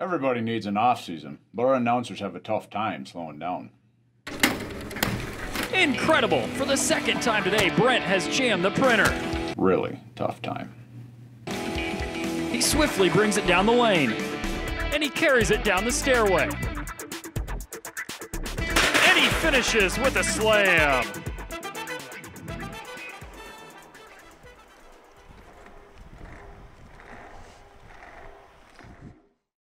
Everybody needs an off-season, but our announcers have a tough time slowing down. Incredible! For the second time today, Brent has jammed the printer. Really tough time. He swiftly brings it down the lane. And he carries it down the stairway. And he finishes with a slam.